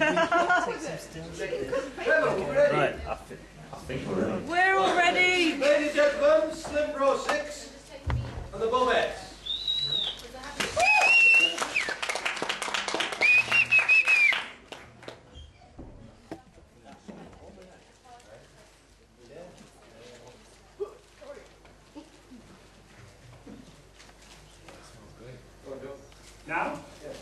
Right, I think we're ready. We're all ready! Ladies and gentlemen, Slimpro6 and the Bobbettees. Now?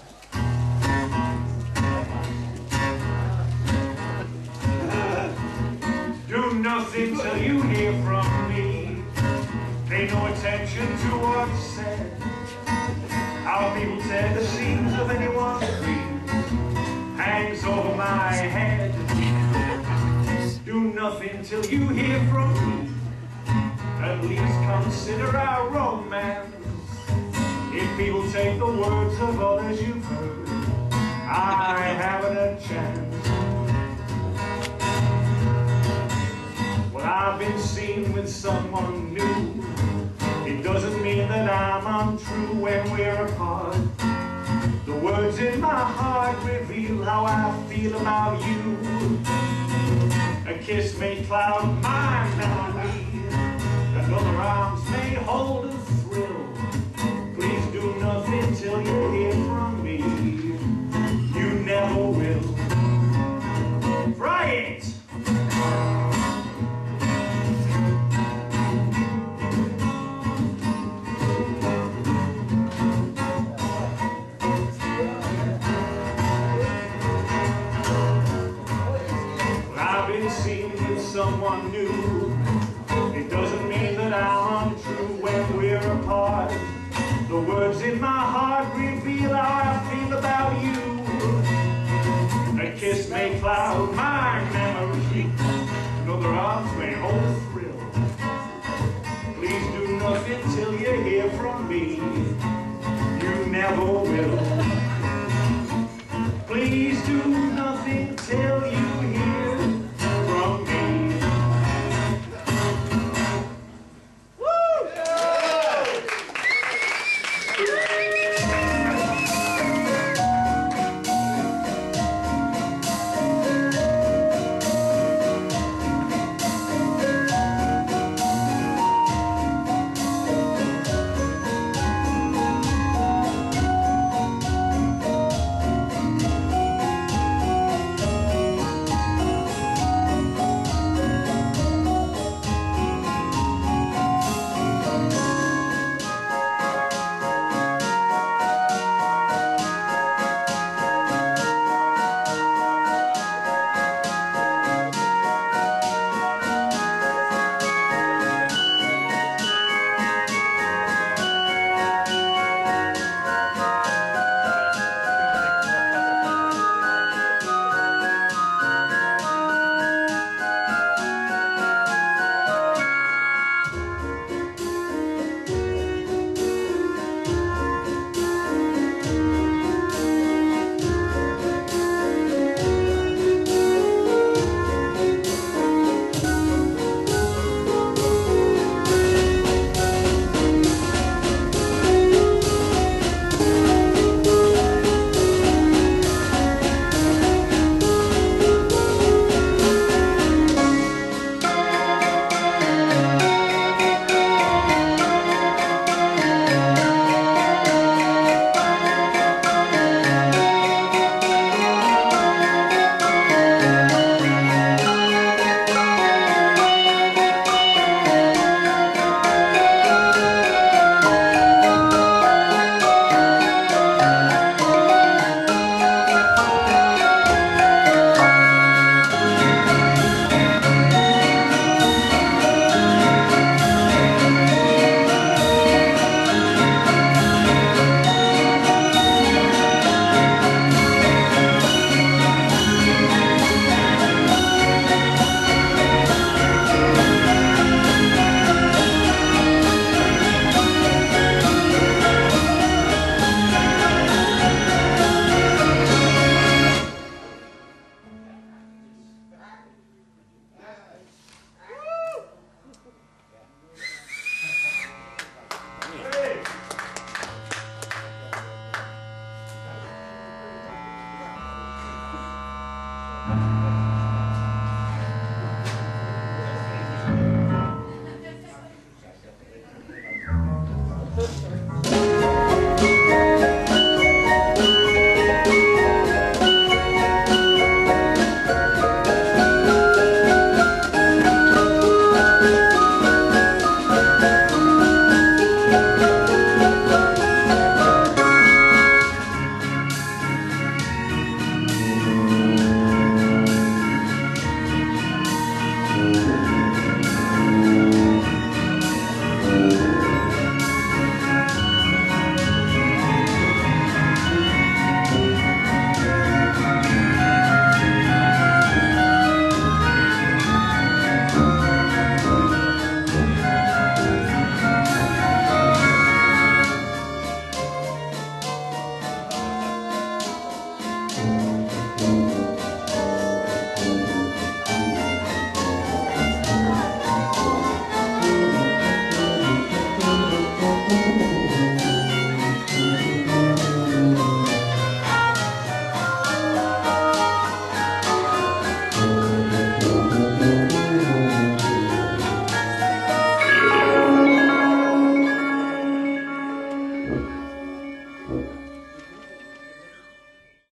Do nothing till you hear from me. Pay no attention to what's said. How people tear the seams of anyone's dream hangs over my head. Do nothing till you hear from me. At least consider our romance. If people take the words of others you've heard, I haven't a chance. Well, I've been seen with someone new. It doesn't mean that I'm untrue when we're apart. The words in my heart reveal how I feel about you. A kiss may cloud my memory, and other arms may hold a thrill. Please do nothing till you hear from me. You never will. Try it! I've been seen with someone new. It doesn't mean that I'm untrue when we're apart. The words in my heart reveal how I feel about you. A kiss may cloud my memory, another arms may hold a thrill. Please do nothing till you hear from me. You never will. Please do nothing till you hear from me. Thank you.